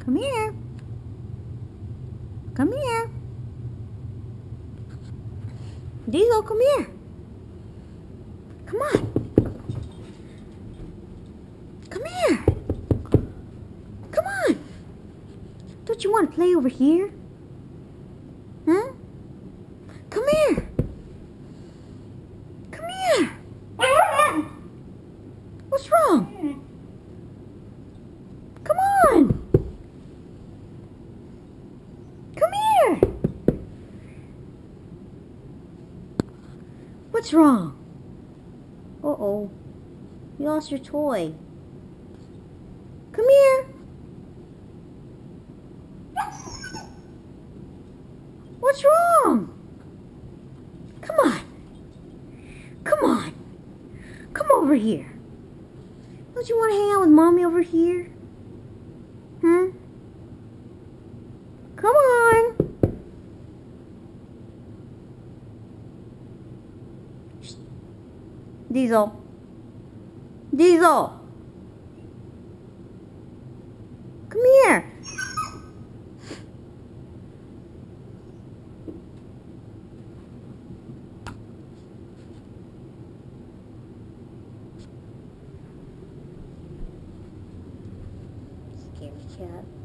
Come here. Come here. Diesel, come here. Come on. Come here. Come on. Don't you want to play over here? Huh? Come here. Come here. What's wrong? Come on. Come here. What's wrong? Uh-oh. You lost your toy. Come here. What's wrong? Come on. Come on. Come over here. Don't you want to hang out with Mommy over here? Hmm? Come on. Shh. Diesel. Diesel. Come here. Scaredy cat.